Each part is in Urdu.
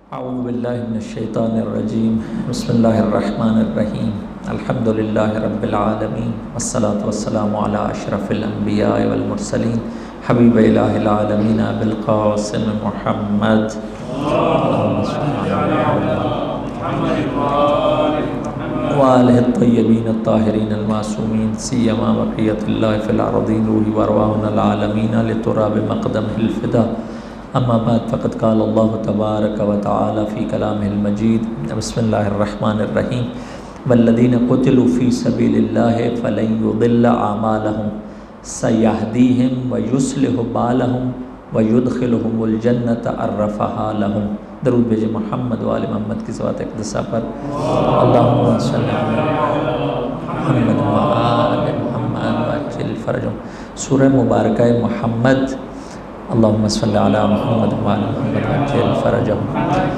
اعوذ باللہ من الشیطان الرجیم بسم اللہ الرحمن الرحیم الحمد للہ رب العالمین والصلاة والسلام علی اشرف الانبیاء والمرسلین حبیب الہ العالمین بالقاسم محمد وآلہ الطیبین الطاہرین المعصومین سیما بقیت اللہ فی الارضین روح وارواحنا العالمین لتراب مقدم الفدا اما بعد فقد قال اللہ تبارک و تعالی فی کلامہ المجید بسم اللہ الرحمن الرحیم والذین قتلوا فی سبیل اللہ فلن یضل اعمالہم سیہدیہم ویصلح بالہم ویدخلہم الجنۃ عرفہا لہم۔ درود بھیجے محمد و آل محمد کی صلوات اقدسہ پر۔ اللہم صلی علی محمد و آل محمد وعجل فرجہم۔ سورہ مبارکہ محمد اللہم صلی علی محمد و آل محمد وعجل فرجہم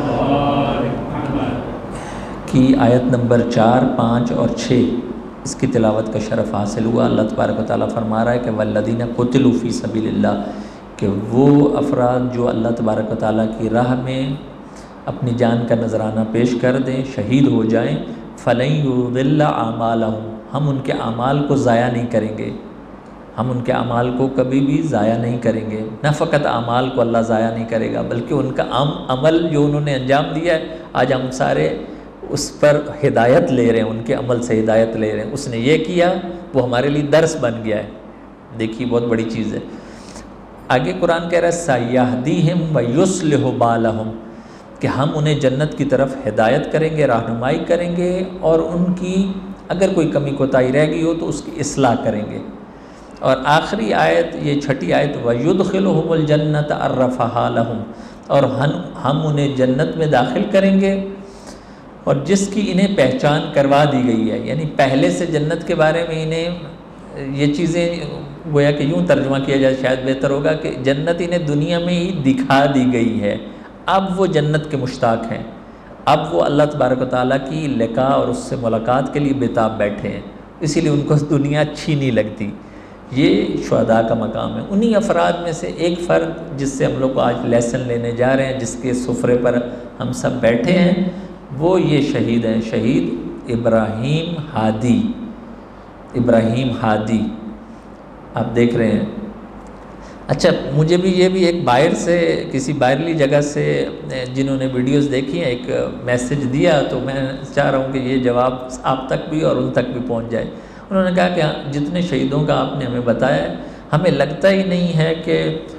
کی آیت نمبر 4، 5 اور 6 اس کی تلاوت کا شرف حاصل ہوا۔ اللہ تبارک و تعالیٰ فرما رہا ہے کہ والذین قتلوا فی سبیل اللہ، کہ وہ افراد جو اللہ تبارک و تعالیٰ کی راہ میں اپنی جان کا نذرانہ پیش کر دیں، شہید ہو جائیں، فلن یضل اعمالہم، ہم ان کے اعمال کو ضائع نہیں کریں گے، ہم ان کے اعمال کو کبھی بھی ضائع نہیں کریں گے۔ نہ فقط اعمال کو اللہ ضائع نہیں کرے گا بلکہ ان کا عمل جو انہوں نے انجام دیا ہے، آج ہم سارے اس پر ہدایت لے رہے ہیں، ان کے عمل سے ہدایت لے رہے ہیں۔ اس نے یہ کیا، وہ ہمارے لیے درس بن گیا ہے۔ دیکھیے بہت بڑی چیز ہے۔ آگے قرآن کہہ رہا ہے سَيَهْدِيهِمْ وَيُصْلِحُ بَالَهُمْ، کہ ہم انہیں جنت کی طرف ہدایت کریں گے، رہنمائی کریں گے، اور ان کی اگر کوئی کمی کوتاہی رہ گئی ہو تو اس کی اصلاح کریں گے۔ اور آخری آیت، یہ چھٹی آیت، وَيُدْخِلُهُمُ الْجَنَّةَ عَرَّفَهَا لَهُمْ، اور ہم انہیں جنت میں داخل کریں گے اور جس کی انہیں پہچان کروا دی گئی ہے، یعنی پہلے سے جنت کے بارے میں انہیں یہ چیزیں گویا کہ یوں ترجمہ کیا جائے شاید بہتر ہوگا کہ جنت انہیں دنیا میں ہی دکھا دی گئی ہے، اب وہ جنت کے مشتاق ہیں، اب وہ اللہ تبارک و تعالیٰ کی لقاء اور اس سے ملاقات کے لیے بےتاب بیٹھے ہیں، اسی لیے ان کو دنیا اچھی نہیں لگتی۔ یہ شہداء کا مقام ہے۔ انہی افراد میں سے ایک فرد جس سے ہم لوگ آج لیسن لینے جا رہے ہیں، جس کے سفرے پر ہم سب بیٹھے ہیں، وہ یہ شہید ہیں، شہید ابراہیم ہادی۔ ابراہیم ہادی آپ دیکھ رہے ہیں۔ اچھا، مجھے بھی یہ بھی ایک باہر سے، کسی باہرلی جگہ سے جنہوں نے ویڈیوز دیکھی ہیں، ایک میسج دیا، تو میں چاہ رہا ہوں کہ یہ جواب آپ تک بھی اور ان تک بھی پہنچ جائے۔ انہوں نے کہا کہ جتنے شہیدوں کا آپ نے ہمیں بتایا ہے، ہمیں لگتا ہی نہیں ہے کہ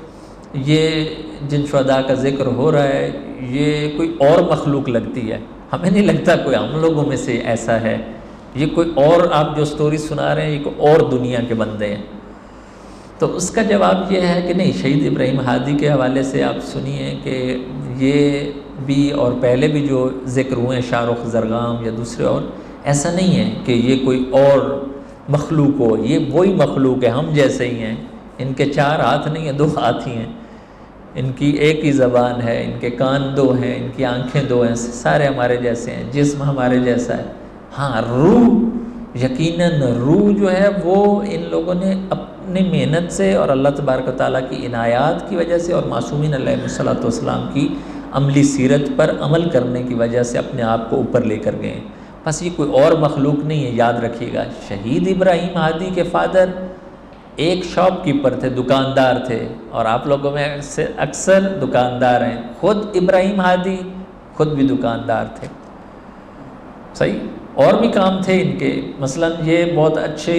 یہ جن شہداء کا ذکر ہو رہا ہے یہ کوئی اور مخلوق لگتی ہے، ہمیں نہیں لگتا کوئی ہم لوگوں میں سے ایسا ہے، یہ کوئی اور، آپ جو سٹوری سنا رہے ہیں یہ کوئی اور دنیا کے بندے ہیں۔ تو اس کا جواب یہ ہے کہ نہیں، شہید ابراہیم ہادی کے حوالے سے آپ سنیے کہ یہ بھی اور پہلے بھی جو ذکر ہوئے ہیں، شاہ رخ زرگام یا دوسرے، اور ایسا نہیں ہے کہ یہ کوئی اور مخلوق ہو، یہ وہی مخلوق ہے، ہم جیسے ہی ہیں۔ ان کے 4 ہاتھ نہیں ہیں، 2 ہاتھ ہی ہیں، ان کی ایک ہی زبان ہے، ان کے کان 2 ہیں، ان کی آنکھیں 2 ہیں، سارے ہمارے جیسے ہیں، جسم ہمارے جیسا ہے۔ ہاں، روح، یقیناً روح جو ہے وہ ان لوگوں نے اپنی محنت سے اور اللہ تبارک و تعالیٰ کی عنایات کی وجہ سے اور معصومین علیہ الصلوۃ والسلام کی عملی سیرت پر عمل کرنے کی وجہ سے اپنے آپ کو اوپر لے کر گئے ہیں۔ بس یہ کوئی اور مخلوق نہیں ہے، یاد رکھیے گا۔ شہید ابراہیم ہادی کے فادر ایک شاپ کیپر تھے، دکاندار تھے، اور آپ لوگوں میں سے اکثر دکاندار ہیں، خود ابراہیم ہادی خود بھی دکاندار تھے، صحیح، اور بھی کام تھے ان کے، مثلا یہ بہت اچھے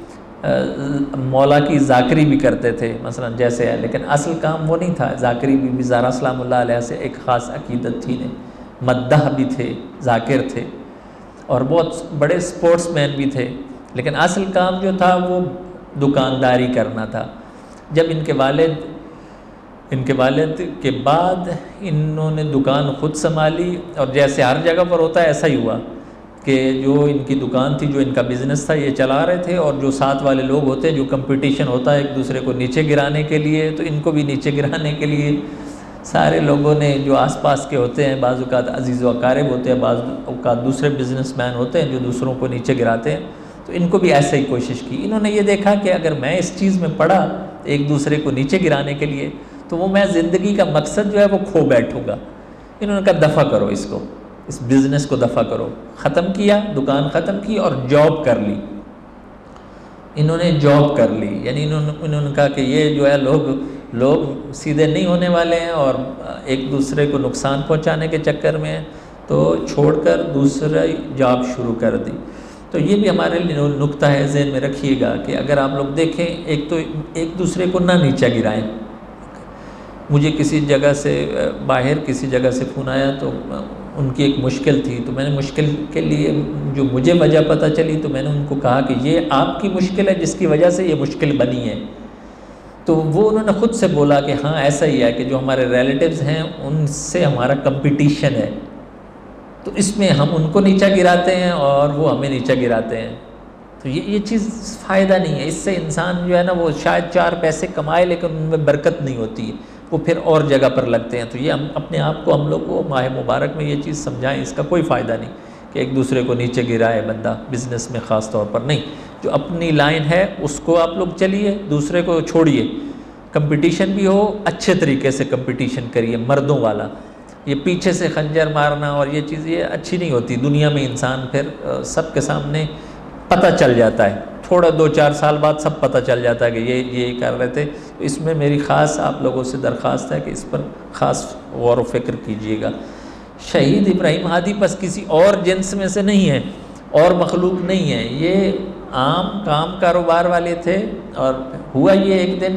مولا کی ذاکری بھی کرتے تھے مثلا جیسے ہے، لیکن اصل کام وہ نہیں تھا۔ ذاکری بھی زہرا سلام اللہ علیہ سے ایک خاص عقیدت تھی، مداح بھی تھے، ذاکر تھے، اور بہت بڑے سپورٹس مین بھی تھے، لیکن اصل کام جو تھا وہ دکانداری کرنا تھا۔ جب ان کے والد کے بعد انہوں نے دکان خود سنبھالی، اور جیسے ہر جگہ پر ہوتا ہے ایسا ہی ہوا کہ جو ان کی دکان تھی، جو ان کا بزنس تھا، یہ چلا رہے تھے، اور جو ساتھ والے لوگ ہوتے ہیں، جو کمپٹیشن ہوتا ہے ایک دوسرے کو نیچے گرانے کے لیے، تو ان کو بھی نیچے گرانے کے لیے سارے لوگوں نے، جو آس پاس کے ہوتے ہیں، بعض اوقات عزیز و اقارب ہوتے ہیں، بعض اوقات دوسرے بزنس مین ہوتے ہیں جو دوسروں کو نیچے گراتے ہیں، تو ان کو بھی ایسے ہی کوشش کی۔ انہوں نے یہ دیکھا کہ اگر میں اس چیز میں پڑا ایک دوسرے کو نیچے گرانے کے لیے، تو وہ میں زندگی کا مقصد جو ہے وہ کھو بیٹھوں گا، انہوں نے کہا دفع کرو اس کو، اس بزنس کو دفع کرو۔ ختم کیا، دکان ختم کی اور جاب کر لی۔ انہوں نے جاب کر لی، یعنی انہوں نے کہا کہ یہ جو ہے لوگ سیدھے نہیں ہونے والے ہیں اور ایک دوسرے کو نقصان پہنچانے کے چکر میں ہیں، تو چھوڑ کر دوسرا جاب شروع کر دی۔ تو یہ بھی ہمارے لیے نقطہ ہے، ذہن میں رکھیے گا کہ اگر آپ لوگ دیکھیں، ایک تو ایک دوسرے کو نہ نیچا گرائیں۔ مجھے کسی جگہ سے باہر کسی جگہ سے فون آیا تو ان کی ایک مشکل تھی، تو میں نے مشکل کے لیے جو مجھے وجہ پتہ چلی تو میں نے ان کو کہا کہ یہ آپ کی مشکل ہے جس کی وجہ سے یہ مشکل بنی ہے۔ تو وہ انہوں نے خود سے بولا کہ ہاں ایسا ہی ہے کہ جو ہمارے ریلیٹیوز ہیں ان سے ہمارا کمپٹیشن ہے، تو اس میں ہم ان کو نیچا گراتے ہیں اور وہ ہمیں نیچا گراتے ہیں۔ تو یہ چیز فائدہ نہیں ہے، اس سے انسان جو ہے نا وہ شاید 4 پیسے کمائے لیکن ان میں برکت نہیں ہوتی ہے، وہ پھر اور جگہ پر لگتے ہیں۔ تو یہ ہم اپنے آپ کو، ہم لوگ کو ماہ مبارک میں یہ چیز سمجھائیں، اس کا کوئی فائدہ نہیں کہ ایک دوسرے کو نیچے گرائے بندہ، بزنس میں خاص طور پر نہیں۔ جو اپنی لائن ہے اس کو آپ لوگ چلیے، دوسرے کو چھوڑیے۔ کمپٹیشن بھی ہو، اچھے طریقے سے کمپٹیشن کریے، مردوں والا۔ یہ پیچھے سے خنجر مارنا اور یہ چیز یہ اچھی نہیں ہوتی۔ دنیا میں انسان پھر سب کے سامنے پتہ چل جاتا ہے، تھوڑا 2-4 سال بعد سب پتہ چل جاتا ہے کہ یہ کر رہے تھے۔ تو اس میں میری خاص آپ لوگوں سے درخواست ہے کہ اس پر خاص غور و فکر کیجیے گا۔ شہید ابراہیم ہادی بس کسی اور جنس میں سے نہیں ہے، اور مخلوق نہیں ہے، یہ عام کام کاروبار والے تھے۔ اور ہوا یہ ایک دن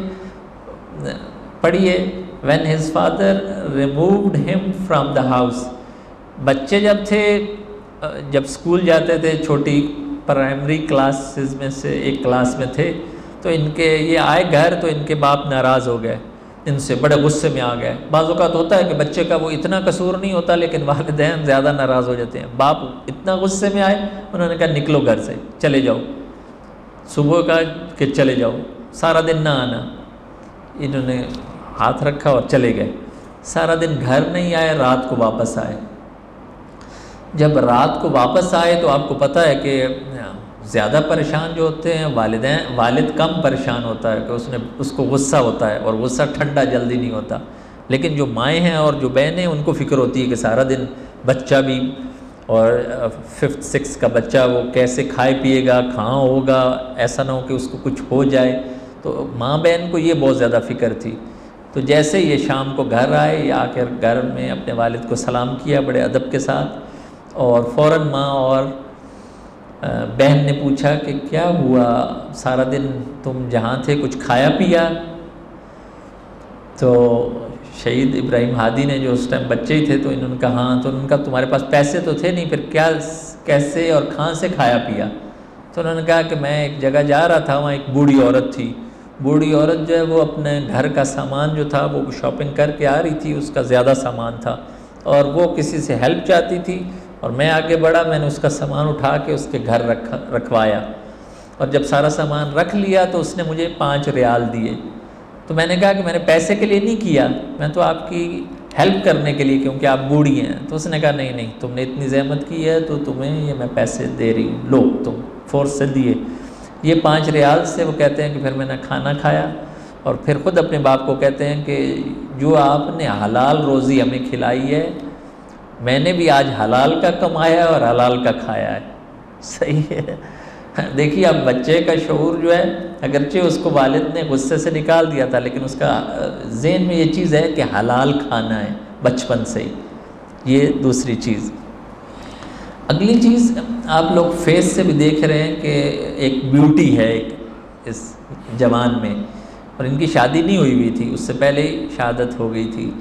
پڑھیے، when his father removed him from the house، بچے جب تھے، جب اسکول جاتے تھے، چھوٹی پرائمری کلاسز میں سے ایک کلاس میں تھے، تو ان کے یہ آئے گھر تو ان کے باپ ناراض ہو گئے، ان سے بڑے غصے میں آ گئے۔ بعض اوقات ہوتا ہے کہ بچے کا وہ اتنا قصور نہیں ہوتا لیکن والدین زیادہ ناراض ہو جاتے ہیں۔ باپ اتنا غصے میں آئے، انہوں نے کہا نکلو گھر سے، چلے جاؤ۔ صبح کہا کہ چلے جاؤ، سارا دن نہ آنا۔ انہوں نے ہاتھ رکھا اور چلے گئے، سارا دن گھر نہیں آئے، رات کو واپس آئے۔ جب رات کو واپس آئے تو آپ کو پتہ ہے کہ زیادہ پریشان جو ہوتے ہیں والد کم پریشان ہوتا ہے کہ اس کو غصہ ہوتا ہے، اور غصہ ٹھنڈا جلدی نہیں ہوتا، لیکن جو مائیں ہیں اور جو بہنیں ہیں ان کو فکر ہوتی ہے کہ سارا دن بچہ بھی، اور 5th 6th کا بچہ وہ کیسے کھائے پیے گا، کہاں ہوگا، ایسا نہ ہو کہ اس کو کچھ ہو جائے۔ تو ماں بہن کو یہ بہت زیادہ فکر تھی۔ تو جیسے یہ شام کو گھر آئے، یہ آ کر گھر میں اپنے والد کو سلام کیا بڑے ادب کے ساتھ، اور فوراً ماں اور بہن نے پوچھا کہ کیا ہوا، سارا دن تم جہاں تھے کچھ کھایا پیا؟ تو شہید ابراہیم ہادی نے، جو اس ٹائم بچے ہی تھے، تو انہوں نے کہا ہاں۔ تو انہوں نے کہا تمہارے پاس پیسے تو تھے نہیں، پھر کیا، کیسے اور کہاں سے کھایا پیا؟ تو انہوں نے کہا کہ میں ایک جگہ جا رہا تھا، وہاں ایک بوڑھی عورت تھی، بوڑھی عورت جو ہے وہ اپنے گھر کا سامان جو تھا وہ شاپنگ کر کے آ رہی تھی، اس کا زیادہ سامان تھا، اور وہ کسی سے ہیلپ چاہتی تھی، اور میں آگے بڑھا، میں نے اس کا سامان اٹھا کے اس کے گھر رکھوایا، اور جب سارا سامان رکھ لیا تو اس نے مجھے 5 ریال دیے۔ تو میں نے کہا کہ میں نے پیسے کے لیے نہیں کیا، میں تو آپ کی ہیلپ کرنے کے لیے، کیونکہ آپ بوڑھی ہیں۔ تو اس نے کہا نہیں، تم نے اتنی زحمت کی ہے تو تمہیں یہ میں پیسے دے رہی ہوں، لو، تم فورس سے دیے۔ یہ 5 ریال سے وہ کہتے ہیں کہ پھر میں نے کھانا کھایا، اور پھر خود اپنے باپ کو کہتے ہیں کہ جو آپ نے حلال روزی ہمیں کھلائی ہے، میں نے بھی آج حلال کا کمایا اور حلال کا کھایا ہے۔ صحیح ہے، دیکھیے اب بچے کا شعور جو ہے، اگرچہ اس کو والد نے غصے سے نکال دیا تھا، لیکن اس کا ذہن میں یہ چیز ہے کہ حلال کھانا ہے بچپن سے ہی۔ یہ دوسری چیز۔ اگلی چیز آپ لوگ فیس سے بھی دیکھ رہے ہیں کہ ایک بیوٹی ہے ایک اس جوان میں، اور ان کی شادی نہیں ہوئی تھی، اس سے پہلے ہی شہادت ہو گئی تھی۔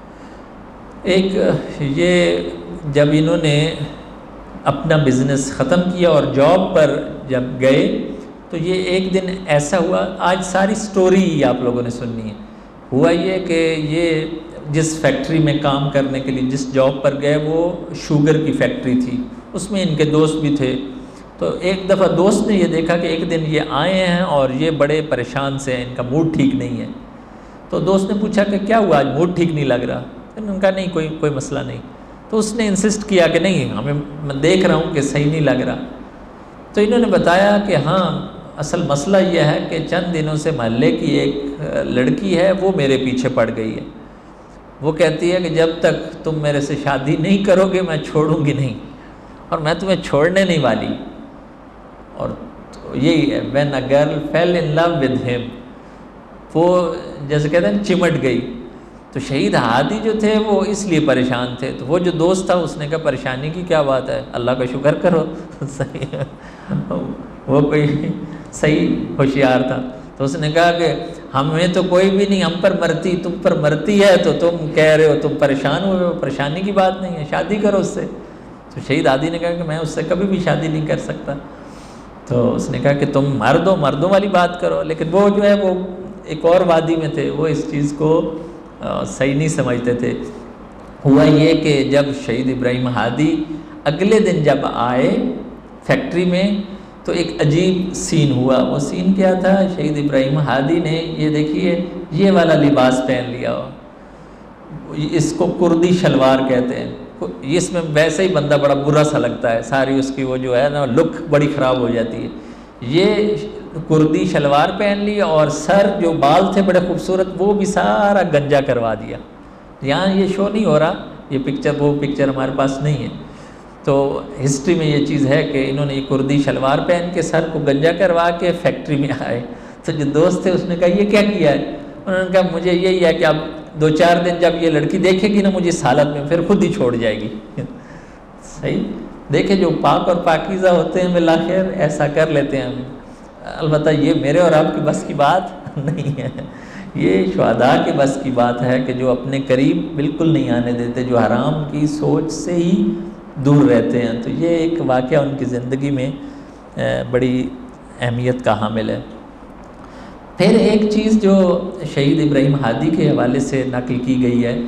ایک یہ جب انہوں نے اپنا بزنس ختم کیا اور جاب پر جب گئے تو یہ ایک دن ایسا ہوا، آج ساری سٹوری آپ لوگوں نے سننی ہے۔ ہوا یہ کہ یہ جس فیکٹری میں کام کرنے کے لیے جس جاب پر گئے وہ شوگر کی فیکٹری تھی، اس میں ان کے دوست بھی تھے۔ تو ایک دفعہ دوست نے یہ دیکھا کہ ایک دن یہ آئے ہیں اور یہ بڑے پریشان سے ہیں، ان کا موڈ ٹھیک نہیں ہے۔ تو دوست نے پوچھا کہ کیا ہوا، آج موڈ ٹھیک نہیں لگ رہا؟ انہوں نے کہا نہیں، کوئی مسئلہ نہیں۔ تو اس نے انسسٹ کیا کہ نہیں، میں دیکھ رہا ہوں کہ صحیح نہیں لگ رہا۔ تو انہوں نے بتایا کہ ہاں، اصل مسئلہ یہ ہے کہ چند دنوں سے محلے کی ایک لڑکی ہے، وہ میرے پیچھے پڑ گئی ہے، وہ کہتی ہے کہ جب تک تم میرے سے شادی نہیں کرو گے میں چھوڑوں گی نہیں، اور میں تمہیں چھوڑنے نہیں والی۔ اور یہی ہے when a girl fell in love with him، وہ جیسے کہتے ہیں چمٹ گئی۔ تو شہید ہادی جو تھے وہ اس لیے پریشان تھے، تو وہ جو دوست تھا اس نے کہا پریشانی کی کیا بات ہے، اللہ کا شکر کرو صحیح ہے، وہ کوئی صحیح ہوشیار تھا۔ تو اس نے کہا کہ ہمیں تو کوئی بھی نہیں، ہم پر مرتی، تم پر مرتی ہے تو تم کہہ رہے ہو تم پریشان ہوئے ہو، پریشانی کی بات نہیں ہے، شادی کرو اس سے۔ تو شہید ہادی نے کہا کہ میں اس سے کبھی بھی شادی نہیں کر سکتا۔ تو اس نے کہا کہ تم مردوں والی بات کرو، لیکن وہ جو ہے وہ ایک اور وادی میں تھے، وہ اس چیز کو صحیح نہیں سمجھتے تھے۔ ہوا یہ کہ جب شہید ابراہیم ہادی اگلے دن جب آئے فیکٹری میں تو ایک عجیب سین ہوا۔ وہ سین کیا تھا، شہید ابراہیم ہادی نے یہ دیکھیے یہ والا لباس پہن لیا ہو، اس کو کردی شلوار کہتے ہیں، اس میں ویسے ہی بندہ بڑا برا سا لگتا ہے، ساری اس کی وہ جو ہے نا لک بڑی خراب ہو جاتی ہے۔ یہ کردی شلوار پہن لی اور سر جو بال تھے بڑے خوبصورت وہ بھی سارا گنجا کروا دیا۔ یہاں یہ شو نہیں ہو رہا، یہ پکچر وہ پکچر ہمارے پاس نہیں ہے، تو ہسٹری میں یہ چیز ہے کہ انہوں نے یہ کردی شلوار پہن کے سر کو گنجا کروا کے فیکٹری میں آئے۔ تو جو دوست تھے اس نے کہا یہ کیا کیا ہے؟ انہوں نے کہا مجھے یہی ہے کہ اب 2-4 دن جب یہ لڑکی دیکھے گی نا مجھے اس حالت میں پھر خود ہی چھوڑ جائے گی۔ صحیح دیکھیں جو پاک اور پاکیزہ ہوتے ہیں بالآخر ایسا کر لیتے ہیں ہم۔ البتہ یہ میرے اور آپ کی بس کی بات نہیں ہے، یہ شہداء کے بس کی بات ہے کہ جو اپنے قریب بالکل نہیں آنے دیتے، جو حرام کی سوچ سے ہی دور رہتے ہیں۔ تو یہ ایک واقعہ ان کی زندگی میں بڑی اہمیت کا حامل ہے۔ پھر ایک چیز جو شہید ابراہیم ہادی کے حوالے سے نقل کی گئی ہے،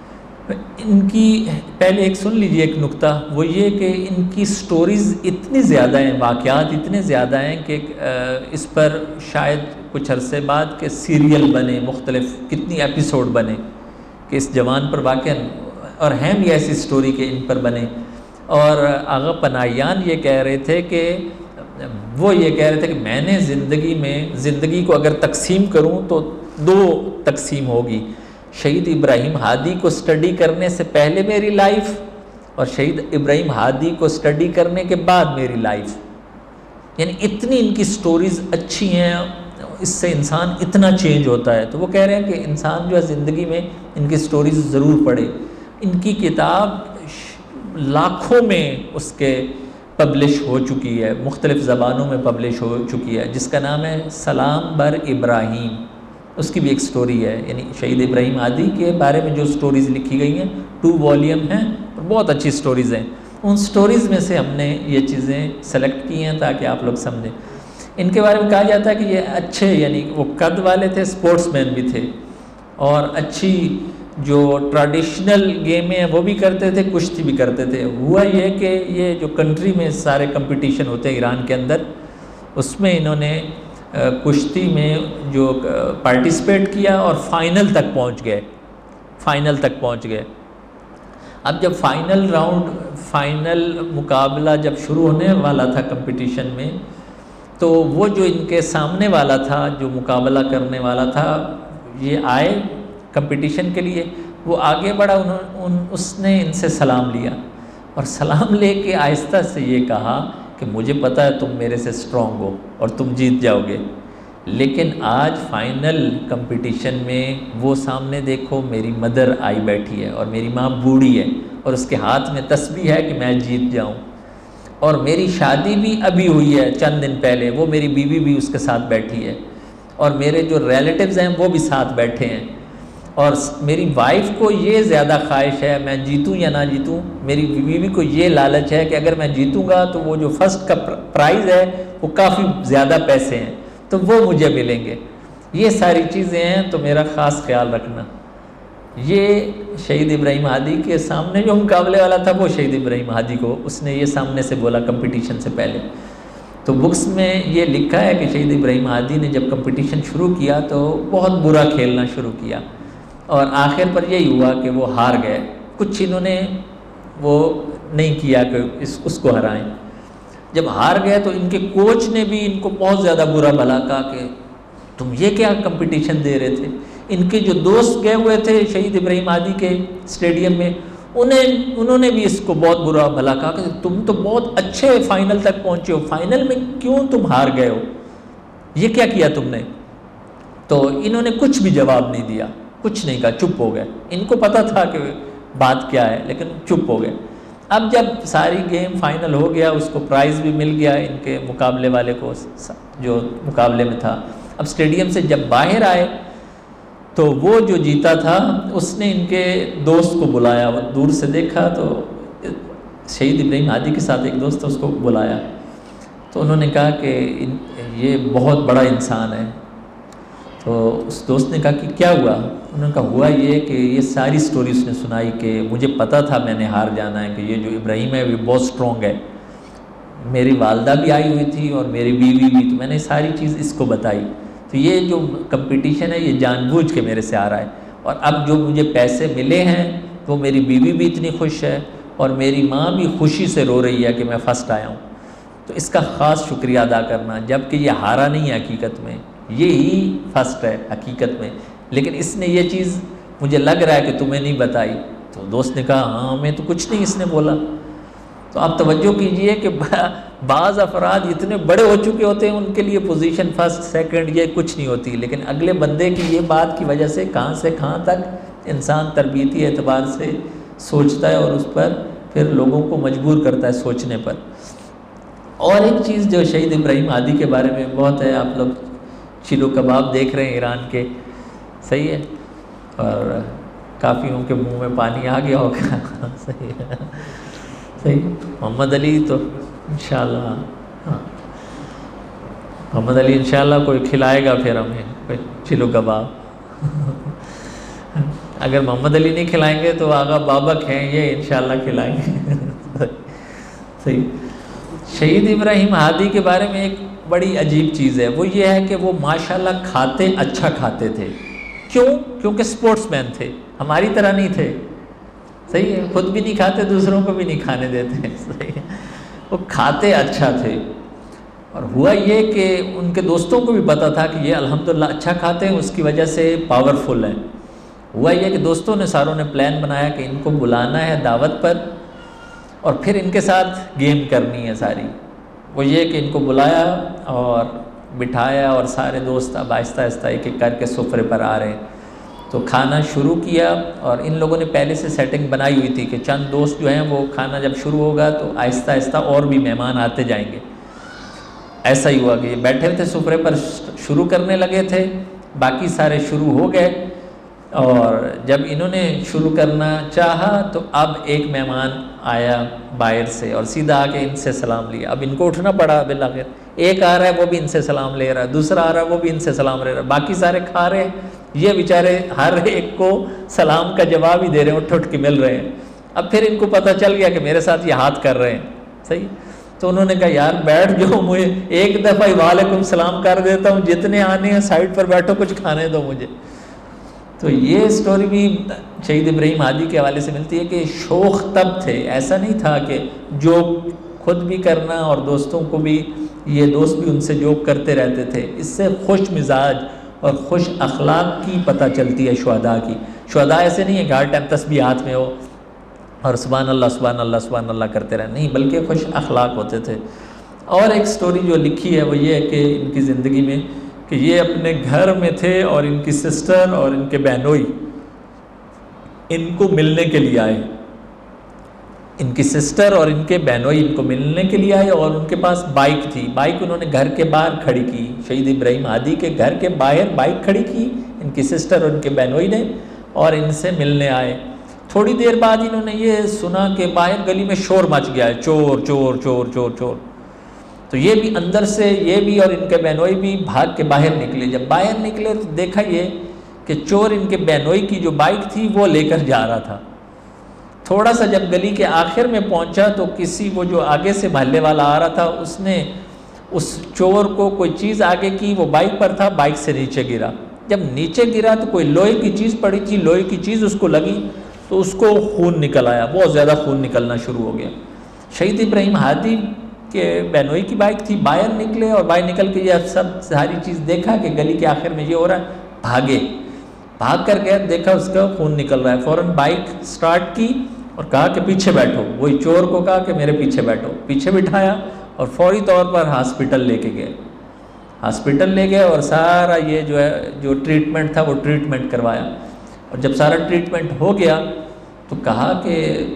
ان کی پہلے ایک سن لیجئے ایک نکتہ، وہ یہ کہ ان کی سٹوریز اتنی زیادہ ہیں، واقعات اتنے زیادہ ہیں کہ اس پر شاید کچھ عرصے بعد کہ سیریل بنے، مختلف کتنی ایپیسوڈ بنے کہ اس جوان پر واقع، اور ہیں بھی ایسی سٹوری کہ ان پر بنے۔ اور آغا پناہیان یہ کہہ رہے تھے کہ وہ یہ کہہ رہے تھے کہ میں نے زندگی کو اگر تقسیم کروں تو 2 تقسیم ہوگی، شہید ابراہیم ہادی کو سٹڈی کرنے سے پہلے میری لائف اور شہید ابراہیم ہادی کو سٹڈی کرنے کے بعد میری لائف۔ یعنی اتنی ان کی سٹوریز اچھی ہیں، اس سے انسان اتنا چینج ہوتا ہے۔ تو وہ کہہ رہے ہیں کہ انسان جو ہے زندگی میں ان کی سٹوریز ضرور پڑھے۔ ان کی کتاب لاکھوں میں اس کے پبلش ہو چکی ہے، مختلف زبانوں میں پبلش ہو چکی ہے، جس کا نام ہے سلام بر ابراہیم۔ اس کی بھی ایک سٹوری ہے، یعنی شہید ابراہیم ہادی کے بارے میں جو سٹوریز لکھی گئی ہیں 2 والیوم ہیں اور بہت اچھی سٹوریز ہیں۔ ان سٹوریز میں سے ہم نے یہ چیزیں سلیکٹ کی ہیں تاکہ آپ لوگ سمجھیں۔ ان کے بارے میں کہا جاتا ہے کہ یہ اچھے، یعنی وہ قد والے تھے، سپورٹس مین بھی تھے، اور اچھی جو ٹریڈیشنل گیمیں ہیں وہ بھی کرتے تھے، کشتی بھی کرتے تھے۔ ہوا یہ کہ یہ جو کنٹری میں سارے کمپٹیشن ہوتے ہیں ایران کے اندر، اس میں انہوں نے کشتی میں جو پارٹیسپیٹ کیا اور فائنل تک پہنچ گئے۔ اب جب فائنل مقابلہ جب شروع ہونے والا تھا کمپٹیشن میں، تو وہ جو ان کے سامنے والا تھا، جو مقابلہ کرنے والا تھا، یہ آئے کمپٹیشن کے لیے، وہ آگے بڑھا، اس نے ان سے سلام لیا اور سلام لے کے آہستہ سے یہ کہا کہ مجھے پتہ ہے تم میرے سے سٹرونگ ہو اور تم جیت جاؤ گے، لیکن آج فائنل کمپٹیشن میں وہ سامنے دیکھو میری مدر آئی بیٹھی ہے اور میری ماں بوڑھی ہے اور اس کے ہاتھ میں تسبیح ہے کہ میں جیت جاؤں، اور میری شادی بھی ابھی ہوئی ہے چند دن پہلے، وہ میری بیوی بھی اس کے ساتھ بیٹھی ہے، اور میرے جو ریلیٹیوز ہیں وہ بھی ساتھ بیٹھے ہیں، اور میری وائف کو یہ زیادہ خواہش ہے میں جیتوں یا نہ جیتوں، میری بیوی کو یہ لالچ ہے کہ اگر میں جیتوں گا تو وہ جو فرسٹ کا پرائز ہے وہ کافی زیادہ پیسے ہیں تو وہ مجھے ملیں گے، یہ ساری چیزیں ہیں، تو میرا خاص خیال رکھنا۔ یہ شہید ابراہیم ہادی کے سامنے جو مقابلے والا تھا وہ شہید ابراہیم ہادی کو اس نے یہ سامنے سے بولا کمپٹیشن سے پہلے۔ تو بکس میں یہ لکھا ہے کہ شہید ابراہیم ہادی نے جب کمپٹیشن شروع کیا تو بہت برا کھیلنا شروع کیا، اور آخر پر یہی ہوا کہ وہ ہار گئے۔ کچھ انہوں نے وہ نہیں کیا کہ اس کو ہرائیں۔ جب ہار گئے تو ان کے کوچ نے بھی ان کو بہت زیادہ برا بھلا کہا کہ تم یہ کیا کمپٹیشن دے رہے تھے، ان کے جو دوست گئے ہوئے تھے شہید ابراہیم ہادی کے اسٹیڈیم میں، انہوں نے بھی اس کو بہت برا بھلا کہا کہ تم تو بہت اچھے فائنل تک پہنچے ہو، فائنل میں کیوں تم ہار گئے ہو، یہ کیا کیا تم نے؟ تو انہوں نے کچھ بھی جواب نہیں دیا، کچھ نہیں کہا، چپ ہو گئے۔ ان کو پتہ تھا کہ بات کیا ہے لیکن چپ ہو گئے۔ اب جب ساری گیم فائنل ہو گیا، اس کو پرائز بھی مل گیا، ان کے مقابلے والے کو جو مقابلے میں تھا، اب اسٹیڈیم سے جب باہر آئے تو وہ جو جیتا تھا اس نے ان کے دوست کو بلایا، وہ دور سے دیکھا تو شہید ابراہیم ہادی کے ساتھ ایک دوست اس کو بلایا، تو انہوں نے کہا کہ یہ بہت بڑا انسان ہے۔ تو اس دوست نے کہا کہ کیا ہوا؟ انہوں نے کہا ہوا یہ کہ یہ ساری سٹوری اس نے سنائی کہ مجھے پتہ تھا میں نے ہار جانا ہے، کہ یہ جو ابراہیم ہے وہ بہت سٹرونگ ہے، میری والدہ بھی آئی ہوئی تھی اور میری بیوی بھی، تو میں نے ساری چیز اس کو بتائی، تو یہ جو کمپٹیشن ہے یہ جان بوجھ کے میرے سے آ رہا ہے، اور اب جو مجھے پیسے ملے ہیں تو میری بیوی بھی اتنی خوش ہے اور میری ماں بھی خوشی سے رو رہی ہے کہ میں فرسٹ آیا ہوں، تو اس کا خاص شکریہ ادا کرنا، جب کہ یہ ہارا نہیں ہے حقیقت میں، یہی فرسٹ ہے حقیقت میں، لیکن اس نے یہ چیز مجھے لگ رہا ہے کہ تمہیں نہیں بتائی۔ تو دوست نے کہا ہاں میں تو کچھ نہیں اس نے بولا۔ تو آپ توجہ کیجئے کہ بعض افراد اتنے بڑے ہو چکے ہوتے ہیں، ان کے لیے پوزیشن فرسٹ سیکنڈ یہ کچھ نہیں ہوتی، لیکن اگلے بندے کی یہ بات کی وجہ سے کہاں تک انسان تربیتی اعتبار سے سوچتا ہے اور اس پر پھر لوگوں کو مجبور کرتا ہے سوچنے پر۔ اور ایک چیز جو شہید ابراہیم ہادی کے بارے میں بہت ہے، آپ لوگ چلو کباب دیکھ رہے ہیں ایران کے، صحیح ہے، اور کافیوں کے منہ میں پانی آ گیا ہوگا، صحیح ہے، صحیح۔ محمد علی تو انشاءاللہ، ہاں محمد علی انشاءاللہ کوئی کھلائے گا پھر ہمیں کوئی چلو کباب۔ اگر محمد علی نہیں کھلائیں گے تو آغا بابک ہیں، یہ انشاءاللہ کھلائیں گے، صحیح۔ شہید ابراہیم ہادی کے بارے میں ایک بڑی عجیب چیز ہے، وہ یہ ہے کہ وہ ماشاءاللہ کھاتے اچھا کھاتے تھے، کیونکہ سپورٹس مین تھے، ہماری طرح نہیں تھے، صحیح ہے، خود بھی نہیں کھاتے دوسروں کو بھی نہیں کھانے دیتے، صحیح ہے، وہ کھاتے اچھا تھے۔ اور ہوا یہ کہ ان کے دوستوں کو بھی پتا تھا کہ یہ الحمدللہ اچھا کھاتے ہیں، اس کی وجہ سے پاورفل ہیں۔ ہوا یہ کہ دوستوں نے ساروں نے پلان بنایا کہ ان کو بلانا ہے دعوت پر اور پھر ان کے ساتھ گیم کرنی ہے ساری۔ وہ یہ کہ ان کو بلایا اور بٹھایا اور سارے دوست اب آہستہ آہستہ ایک ایک کر کے سفرے پر آ رہے ہیں، تو کھانا شروع کیا، اور ان لوگوں نے پہلے سے سیٹنگ بنائی ہوئی تھی کہ چند دوست جو ہیں وہ کھانا جب شروع ہوگا تو آہستہ آہستہ اور بھی مہمان آتے جائیں گے۔ ایسا ہی ہوا کہ یہ بیٹھے تھے سفرے پر، شروع کرنے لگے تھے، باقی سارے شروع ہو گئے، اور جب انہوں نے شروع کرنا چاہا تو اب ایک مہمان آیا باہر سے اور سیدھا آ کے ان سے سلام لیا۔ اب ان کو اٹھنا پڑا بالآخر، ایک آ رہا ہے وہ بھی ان سے سلام لے رہا ہے، دوسرا آ رہا ہے وہ بھی ان سے سلام لے رہا ہے، باقی سارے کھا رہے ہیں، یہ بیچارے ہر ایک کو سلام کا جواب ہی دے رہے ہیں، اٹھ اٹھ کے مل رہے ہیں۔ اب پھر ان کو پتہ چل گیا کہ میرے ساتھ یہ ہاتھ کر رہے ہیں، صحیح، تو انہوں نے کہا یار بیٹھ جو، مجھے ایک دفعہ ہی وعلیکم السلام کر دیتا ہوں، جتنے آنے ہیں سائڈ پر بیٹھو، کچھ کھانے دو مجھے۔ تو یہ سٹوری بھی شہید ابراہیم ہادی کے حوالے سے ملتی ہے کہ شوخ تب تھے، ایسا نہیں تھا کہ جوک خود بھی کرنا اور دوستوں کو بھی، یہ دوست بھی ان سے جوک کرتے رہتے تھے، اس سے خوش مزاج اور خوش اخلاق کی پتہ چلتی ہے شہداء کی۔ شہداء ایسے نہیں ہے کہ ہر ٹائم تسبیح ہاتھ میں ہو اور سبحان اللہ سبحان اللہ سبحان اللہ کرتے رہے، نہیں، بلکہ خوش اخلاق ہوتے تھے۔ اور ایک سٹوری جو لکھی ہے وہ یہ ہے کہ ان کی زندگی میں کہ یہ اپنے گھر میں تھے اور ان کی سسٹر اور ان کے بہنوئی ان کو ملنے کے لیے آئے، ان کی سسٹر اور ان کے بہنوئی ان کو ملنے کے لیے آئے، اور ان کے پاس بائک تھی، بائک انہوں نے گھر کے باہر کھڑی کی، شہید ابراہیم ہادی کے گھر کے باہر بائک کھڑی کی ان کی سسٹر اور ان کے بہنوئی نے، اور ان سے ملنے آئے۔ تھوڑی دیر بعد انہوں نے یہ سنا کہ باہر گلی میں شور مچ گیا ہے، چور چور چور چور چور، تو یہ بھی اندر سے، یہ بھی اور ان کے بہنوئی بھی بھاگ کے باہر نکلے۔ جب باہر نکلے تو دیکھا یہ کہ چور ان کے بہنوئی کی جو بائک تھی وہ لے کر جا رہا تھا۔ تھوڑا سا جب گلی کے آخر میں پہنچا تو کسی، وہ جو آگے سے محلے والا آ رہا تھا، اس نے اس چور کو کوئی چیز آگے کی، وہ بائک پر تھا، بائک سے نیچے گرا۔ جب نیچے گرا تو کوئی لوہے کی چیز پڑی تھی، لوہے کی چیز اس کو لگی تو اس کو خون نکل آیا، بہت زیادہ خون نکلنا شروع ہو گیا۔ شہید ابراہیم ہادی کہ بہنوئی کی بائک تھی، باہر نکلے اور باہر نکل کے یہ سب ساری چیز دیکھا کہ گلی کے آخر میں یہ ہو رہا ہے، بھاگے، بھاگ کر گیا، دیکھا اس کا خون نکل رہا ہے، فوراً بائک سٹارٹ کی اور کہا کہ پیچھے بیٹھو، وہی چور کو کہا کہ میرے پیچھے بیٹھو، پیچھے بٹھایا اور فوری طور پر ہاسپٹل لے کے گئے، ہاسپٹل لے گئے اور سارا یہ جو ہے جو ٹریٹمنٹ تھا وہ ٹریٹمنٹ کروایا، اور جب سارا ٹریٹمنٹ ہو گیا تو کہا کہ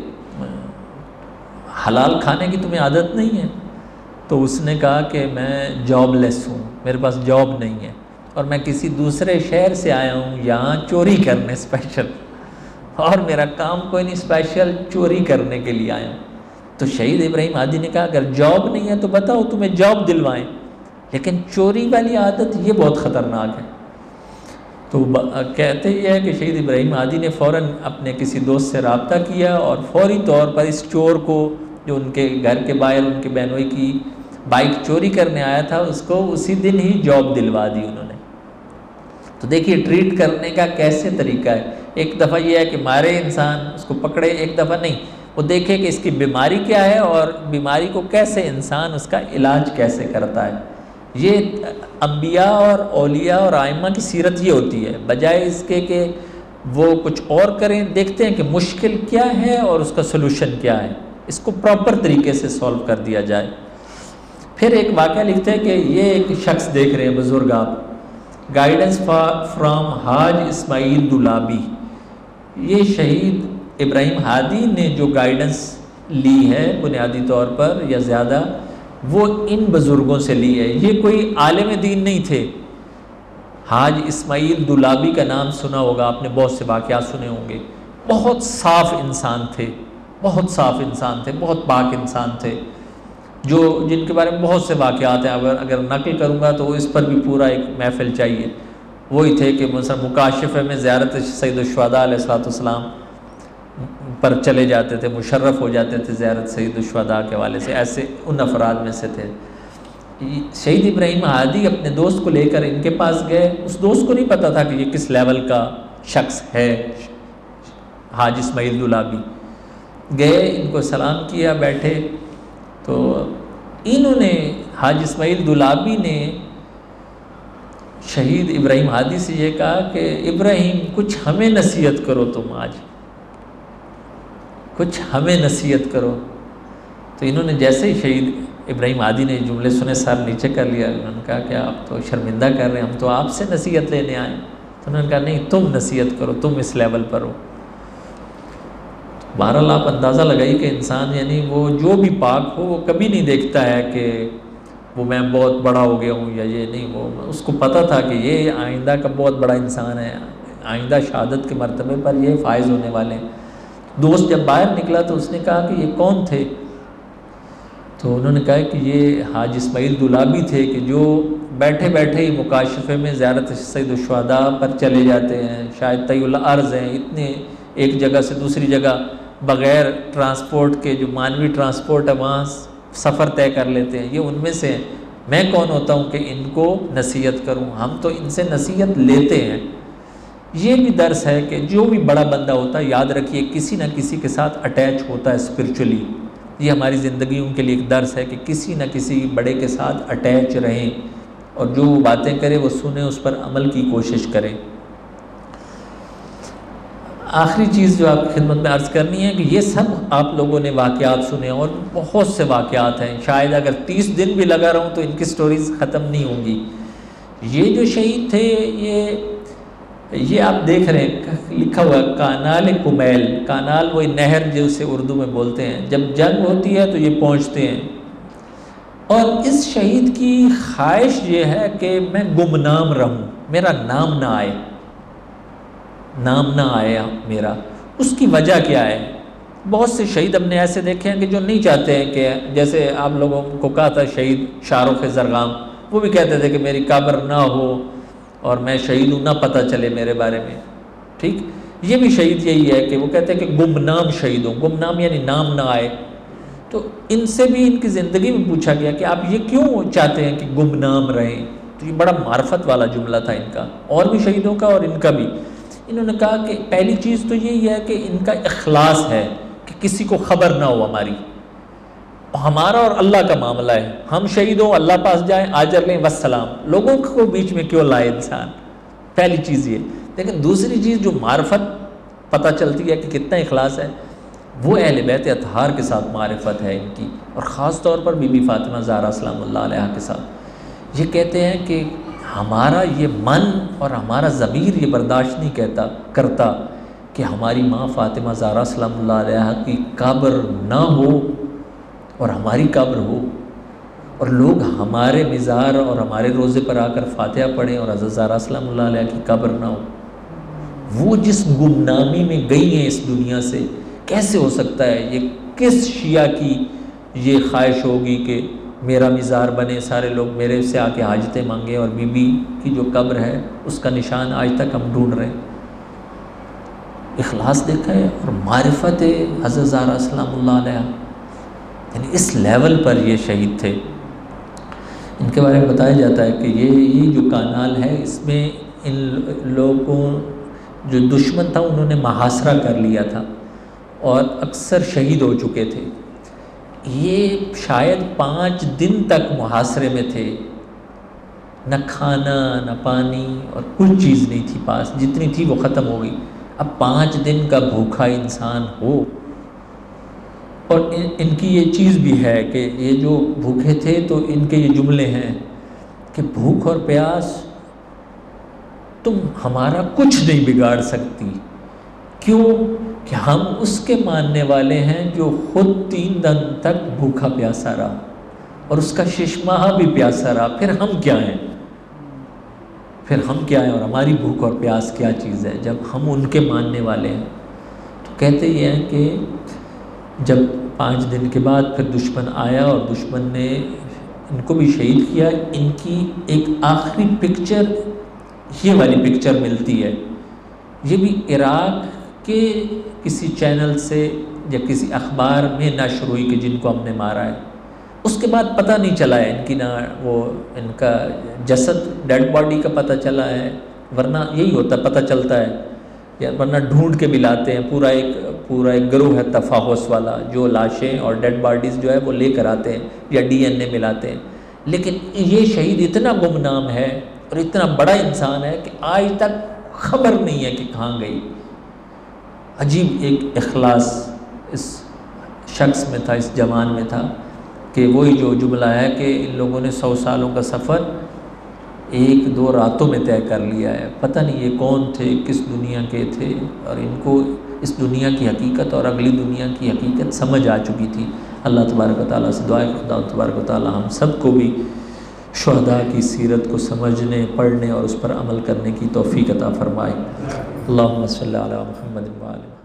حلال کھانے کی تمہیں عادت نہیں ہے؟ تو اس نے کہا کہ میں جاب لیس ہوں، میرے پاس جاب نہیں ہے، اور میں کسی دوسرے شہر سے آیا ہوں یہاں چوری کرنے اسپیشل، اور میرا کام کوئی نہیں، اسپیشل چوری کرنے کے لیے آیا ہوں۔ تو شہید ابراہیم ہادی نے کہا اگر جاب نہیں ہے تو بتاؤ تمہیں جاب دلوائیں، لیکن چوری والی عادت یہ بہت خطرناک ہے۔ تو کہتے یہ ہے کہ شہید ابراہیم ہادی نے فوراً اپنے کسی دوست سے رابطہ کیا اور فوری طور پر اس چور کو، جو ان کے گھر کے باہر ان کے بہنوئی کی بائک چوری کرنے آیا تھا، اس کو اسی دن ہی جاب دلوا دی انہوں نے۔ تو دیکھیے ٹریٹ کرنے کا کیسے طریقہ ہے، ایک دفعہ یہ ہے کہ مارے انسان، اس کو پکڑے، ایک دفعہ نہیں، وہ دیکھے کہ اس کی بیماری کیا ہے اور بیماری کو کیسے انسان اس کا علاج کیسے کرتا ہے۔ یہ انبیاء اور اولیاء اور ائمہ کی سیرت یہ ہوتی ہے، بجائے اس کے کہ وہ کچھ اور کریں، دیکھتے ہیں کہ مشکل کیا ہے اور اس کا سلوشن کیا ہے، اس کو پراپر طریقے سے سولو کر دیا جائے۔ پھر ایک واقعہ لکھتے ہیں کہ یہ ایک شخص دیکھ رہے ہیں بزرگ آپ، گائیڈنس فرام حاج اسماعیل دولابی، یہ شہید ابراہیم ہادی نے جو گائیڈنس لی ہے بنیادی طور پر یا زیادہ، وہ ان بزرگوں سے لی ہے۔ یہ کوئی عالم دین نہیں تھے۔ حاج اسماعیل دولابی کا نام سنا ہوگا آپ نے، بہت سے واقعات سنے ہوں گے، بہت صاف انسان تھے، بہت صاف انسان تھے، بہت پاک انسان تھے، جو جن کے بارے میں بہت سے واقعات ہیں، اگر نقل کروں گا تو اس پر بھی پورا ایک محفل چاہیے۔ وہی تھے کہ مثلا مکاشفہ میں زیارت سید الشہداء علیہ السلام پر چلے جاتے تھے، مشرف ہو جاتے تھے زیارت سید الشہداء کے حوالے سے، ایسے ان افراد میں سے تھے۔ شہید ابراہیم ہادی اپنے دوست کو لے کر ان کے پاس گئے، اس دوست کو نہیں پتا تھا کہ یہ کس لیول کا شخص ہے حاج اسماعیل دولابی۔ گئے، ان کو سلام کیا، بیٹھے، تو انہوں نے حاج اسماعیل دولابی نے شہید ابراہیم ہادی سے یہ کہا کہ ابراہیم کچھ ہمیں نصیحت کرو، تم آج کچھ ہمیں نصیحت کرو۔ تو انہوں نے جیسے ہی شہید ابراہیم ہادی نے جملے سنے، سر نیچے کر لیا، انہوں نے کہا کہ آپ تو شرمندہ کر رہے ہیں، ہم تو آپ سے نصیحت لینے آئے۔ تو انہوں نے کہا نہیں، تم نصیحت کرو، تم اس لیول پر ہو۔ بہرحال آپ اندازہ لگائی کہ انسان یعنی وہ جو بھی پاک ہو وہ کبھی نہیں دیکھتا ہے کہ وہ میں بہت بڑا ہو گیا ہوں یا یہ نہیں، وہ اس کو پتہ تھا کہ یہ آئندہ کا بہت بڑا انسان ہے، آئندہ شہادت کے مرتبے پر یہ فائز ہونے والے ہیں۔ دوست جب باہر نکلا تو اس نے کہا کہ یہ کون تھے؟ تو انہوں نے کہا کہ یہ حاج اسماعیل دولابی تھے کہ جو بیٹھے بیٹھے ہی مکاشفے میں زیارت سید الشہداء پر چلے جاتے ہیں، شاید طی الارض ہیں، اتنے ایک جگہ سے دوسری جگہ بغیر ٹرانسپورٹ کے، جو مانوی ٹرانسپورٹ ہے وہاں سفر طے کر لیتے ہیں، یہ ان میں سے ہیں۔ میں کون ہوتا ہوں کہ ان کو نصیحت کروں؟ ہم تو ان سے نصیحت لیتے ہیں۔ یہ بھی درس ہے کہ جو بھی بڑا بندہ ہوتا ہے، یاد رکھیے کسی نہ کسی کے ساتھ اٹیچ ہوتا ہے اسپرچولی۔ یہ ہماری زندگیوں کے لیے ایک درس ہے کہ کسی نہ کسی بڑے کے ساتھ اٹیچ رہیں، اور جو وہ باتیں کرے وہ سنیں، اس پر عمل کی کوشش کریں۔ آخری چیز جو آپ کی خدمت میں عرض کرنی ہے کہ یہ سب آپ لوگوں نے واقعات سنے، اور بہت سے واقعات ہیں، شاید اگر 30 دن بھی لگا رہوں تو ان کی سٹوریز ختم نہیں ہوں گی۔ یہ جو شہید تھے، یہ آپ دیکھ رہے ہیں لکھا ہوا کانال کمیل، کانال وہی نہر جسے اردو میں بولتے ہیں، جب جنگ ہوتی ہے تو یہ پہنچتے ہیں، اور اس شہید کی خواہش یہ ہے کہ میں گمنام رہوں، میرا نام نہ آئے، نام نہ آیا میرا۔ اس کی وجہ کیا ہے؟ بہت سے شہید ہم نے ایسے دیکھے ہیں کہ جو نہیں چاہتے ہیں کہ، جیسے آپ لوگوں کو کہا تھا شہید شاہ زرغام، وہ بھی کہتے تھے کہ میری قبر نہ ہو اور میں شہید ہوں، نہ پتہ چلے میرے بارے میں، ٹھیک۔ یہ بھی شہید یہی ہے کہ وہ کہتے ہیں کہ گمنام شہید ہوں، گمنام یعنی نام نہ آئے۔ تو ان سے بھی ان کی زندگی میں پوچھا گیا کہ آپ یہ کیوں چاہتے ہیں کہ گمنام رہیں؟ تو یہ بڑا معرفت والا جملہ تھا ان کا، اور بھی شہیدوں کا اور ان کا بھی۔ انہوں نے کہا کہ پہلی چیز تو یہی ہے کہ ان کا اخلاص ہے کہ کسی کو خبر نہ ہو ہماری، ہمارا اور اللہ کا معاملہ ہے، ہم شہید ہوں، اللہ پاس جائیں، آجر لیں، والسلام، لوگوں کو بیچ میں کیوں لائے انسان؟ پہلی چیز یہ۔ لیکن دوسری چیز جو معرفت پتہ چلتی ہے کہ کتنا اخلاص ہے، وہ اہل بیت اطہار کے ساتھ معرفت ہے ان کی، اور خاص طور پر بی بی فاطمہ زہرا سلام اللہ علیہا کے ساتھ۔ یہ کہتے ہیں کہ ہمارا یہ من اور ہمارا ضمیر یہ برداشت نہیں کرتا کہ ہماری ماں فاطمہ زہرا سلام اللہ علیہا کی قبر نہ ہو اور ہماری قبر ہو، اور لوگ ہمارے مزار اور ہمارے روضے پر آ کر فاتحہ پڑھیں اور حضرت زہرا سلام اللہ علیہا کی قبر نہ ہو۔ وہ جس گمنامی میں گئی ہیں اس دنیا سے، کیسے ہو سکتا ہے؟ یہ کس شیعہ کی یہ خواہش ہوگی کہ میرا مزار بنے، سارے لوگ میرے سے آ کے حاجتیں مانگیں، اور بی بی کی جو قبر ہے اس کا نشان آج تک ہم ڈھونڈ رہے ہیں۔ اخلاص دیکھا ہے اور معرفت حضرت زہرا سلام اللہ علیہا، یعنی اس لیول پر یہ شہید تھے۔ ان کے بارے میں بتایا جاتا ہے کہ یہ جو کانال ہے، اس میں ان لوگوں جو دشمن تھا انہوں نے محاصرہ کر لیا تھا اور اکثر شہید ہو چکے تھے۔ یہ شاید 5 دن تک محاصرے میں تھے، نہ کھانا نہ پانی اور کچھ چیز نہیں تھی پاس، جتنی تھی وہ ختم ہو گئی۔ اب 5 دن کا بھوکا انسان ہو، اور ان کی یہ چیز بھی ہے کہ یہ جو بھوکے تھے تو ان کے یہ جملے ہیں کہ بھوک اور پیاس تم ہمارا کچھ نہیں بگاڑ سکتی، کیوں کہ ہم اس کے ماننے والے ہیں جو خود 3 دن تک بھوکا پیاسا رہا اور اس کا 6 ماہ بھی پیاسا رہا، پھر ہم کیا ہیں؟ اور ہماری بھوک اور پیاس کیا چیز ہے جب ہم ان کے ماننے والے ہیں؟ تو کہتے یہ ہیں کہ جب 5 دن کے بعد پھر دشمن آیا اور دشمن نے ان کو بھی شہید کیا، ان کی ایک آخری پکچر یہ والی پکچر ملتی ہے، یہ بھی عراق کے کسی چینل سے یا کسی اخبار میں نشر ہوئی کہ جن کو ہم نے مارا ہے۔ اس کے بعد پتہ نہیں چلا ہے ان کی، نہ وہ ان کا جسد ڈیڈ باڈی کا پتہ چلا ہے، ورنہ یہی ہوتا پتہ چلتا ہے، یا ورنہ ڈھونڈ کے بھی لاتے ہیں۔ پورا ایک گروہ ہے تفحص والا جو لاشیں اور ڈیڈ باڈیز جو ہے وہ لے کر آتے ہیں یا DNA ملاتے ہیں، لیکن یہ شہید اتنا گمنام ہے اور اتنا بڑا انسان ہے کہ آج تک خبر نہیں ہے کہ کہاں گئی۔ عجیب ایک اخلاص اس شخص میں تھا، اس جوان میں تھا، کہ وہی جو جملہ ہے کہ ان لوگوں نے 100 سالوں کا سفر 1-2 راتوں میں طے کر لیا ہے۔ پتہ نہیں یہ کون تھے، کس دنیا کے تھے، اور ان کو اس دنیا کی حقیقت اور اگلی دنیا کی حقیقت سمجھ آ چکی تھی۔ اللہ تبارک و تعالیٰ سے دعا ہے خدا تبارک و تعالیٰ ہم سب کو بھی شہداء کی سیرت کو سمجھنے، پڑھنے اور اس پر عمل کرنے کی توفیق عطا فرمائے۔ اللہم صلی علی محمد و علی محمد۔